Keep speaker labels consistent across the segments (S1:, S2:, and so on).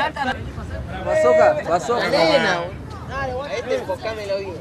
S1: Bazooka, bazooka.
S2: Ahí te enfocámelo bien.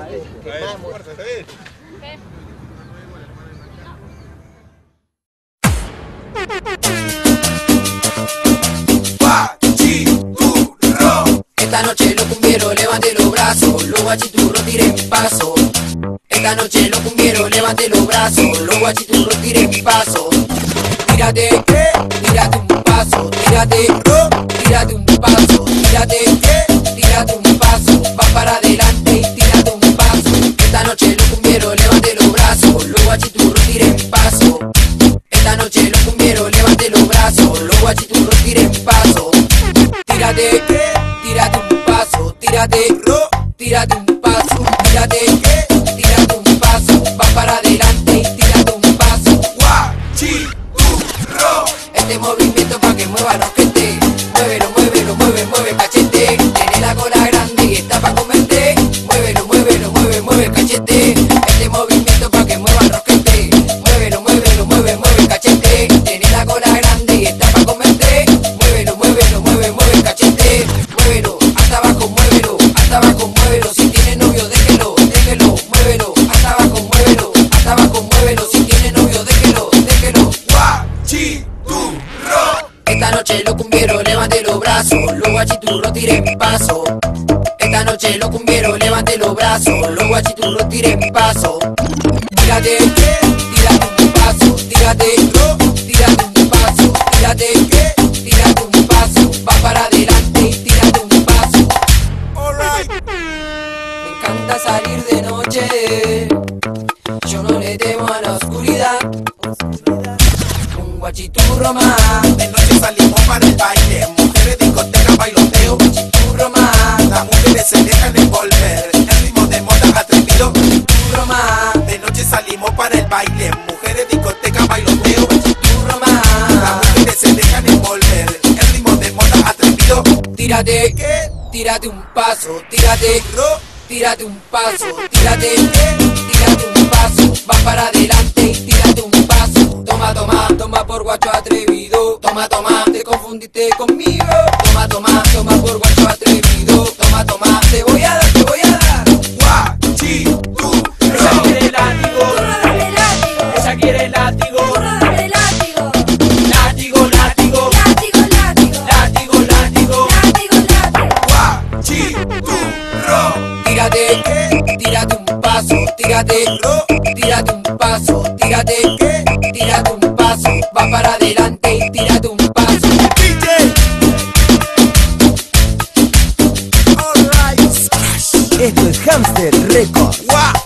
S3: Esta noche los cumbieros levanten los brazos, los guachiturros tiren paso. Esta noche los cumbieros levanten los brazos, los guachiturros tiren paso. Tírate, tírate un paso, tírate, tírate un paso, tírate, tírate un paso, va para adelante y tírate un paso. Esta noche los cumbieros levanten los brazos, los guachiturros tiren paso. Esta noche los cumbieros levanten los brazos, los guachiturros tiren paso. Tírate, tírate un paso, tírate, tírate un paso, tírate, tírate un paso, va para adelante y tírate un paso. Este movimiento pa' que mueva los gente, muévelo, muévelo, mueve, mueve cachete. Tiene la cola grande y está pa' comerte, muévelo, muévelo, mueve, mueve cachete. Este movimiento pa' que mueva los gente, muévelo, muévelo, mueve, mueve cachete. Tiene la cola grande y está pa' comerte, muévelo, muévelo, mueve, mueve cachete. Muévelo, hasta abajo, muévelo, hasta abajo, muévelo. Si tiene novio, déjelo, déjelo, muévelo, hasta abajo, muévelo, hasta abajo, muévelo. Si tiene novio, déjelo, déjelo. Esta noche los cumbieros levanten los brazos, los guachiturros tiren paso. Esta noche los cumbieros levanten los brazos, los guachiturros tiren paso. Tírate, tírate un paso, tírate, tírate un paso, tírate, tírate un paso, va para adelante y tírate un paso. Me encanta salir de noche, yo no le temo a la oscuridad. Un guachiturro más,
S4: de noche salimos para el baile, mujeres, discoteca, bailoteo.
S3: guachiturro más,
S4: Las mujeres se dejan envolver, el ritmo de moda atrevido.
S3: guachiturro más,
S4: De noche salimos para el baile, mujeres, discoteca, bailoteo.
S3: guachiturro
S4: Las
S3: más.
S4: mujeres se dejan envolver, el ritmo de moda atrevido.
S3: Tírate, tírate un paso, tírate, tírate un paso, tírate, tírate un paso, va para adelante y tírate un paso. Toma, toma, toma por guacho atrevido, toma, toma, te confundiste conmigo. Toma, toma, toma por guacho atrevido, toma, toma, te voy a dar, te voy a dar.
S4: Ella quiere látigo,
S5: Dale látigo,
S4: ella quiere látigo.
S5: dale látigo,
S4: Látigo, látigo,
S5: látigo, látigo,
S4: látigo, látigo.
S5: látigo, látigo.
S3: Tírate, tírate un paso, tírate, tírate un paso, tírate, tírate un paso, va para adelante y tírate un paso.
S1: Esto es Hamster Records.